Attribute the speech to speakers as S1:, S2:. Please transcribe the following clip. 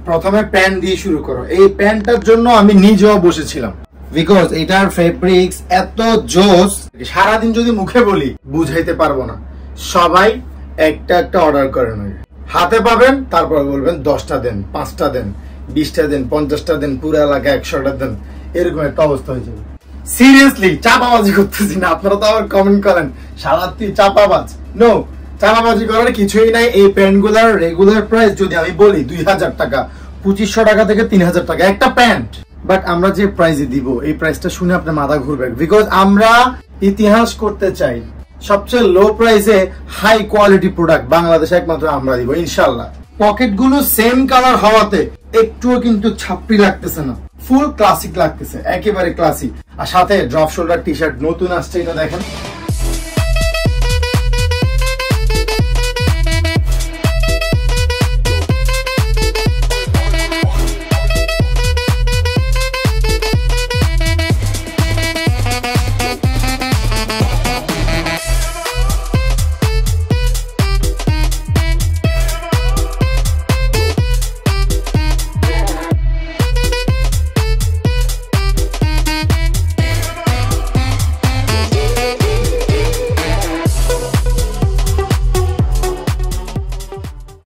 S1: প্রথমে প্যান্ট দিয়ে শুরু করো। এই প্যান্টটার জন্য আমি নিজেও বসেছিলাম, বিকজ এটার ফেব্রিক্স এত জোস, সারাদিন যদি মুখে বলি বুঝাইতে পারবো না। সবাই একটা একটা অর্ডার করেন, হাতে পাবেন, তারপর বলবেন 10টা দেন, 5টা দেন, 20টা দেন, 50টা দেন, পুরো এলাকা 100টা দেন, এরকম একটা অবস্থা হয়ে যাবে। সিরিয়াসলি চাপাবাজি করতেছি না, আপনারা তো আবার কমেন্ট করেন সারা তুই চাপাবাজ। নো, চাপাবাজি করার কিছুই নাই। এই প্যান্ট গুলার রেগুলার প্রাইস যদি আমি বলি 2000 টাকা, 2500 টাকা থেকে 3000 টাকা একটা প্যান্ট। বাট আমরা যে প্রাইসে দিব, এই প্রাইসটা শুনে আপনার মাথা ঘুরবে, বিকজ আমরা ইতিহাস করতে চাই। সবচেয়ে লো প্রাইসে হাই কোয়ালিটি প্রোডাক্ট বাংলাদেশে একমাত্র আমরা দিব ইনশাল্লাহ। পকেট গুলো সেম কালার হওয়াতে একটুও কিন্তু ছাপড়ি লাগতেছে না, ফুল ক্লাসিক লাগতেছে, একেবারে ক্লাসিক। আর সাথে ড্রপ শোল্ডার টি শার্ট নতুন আসছে, এটা দেখেন।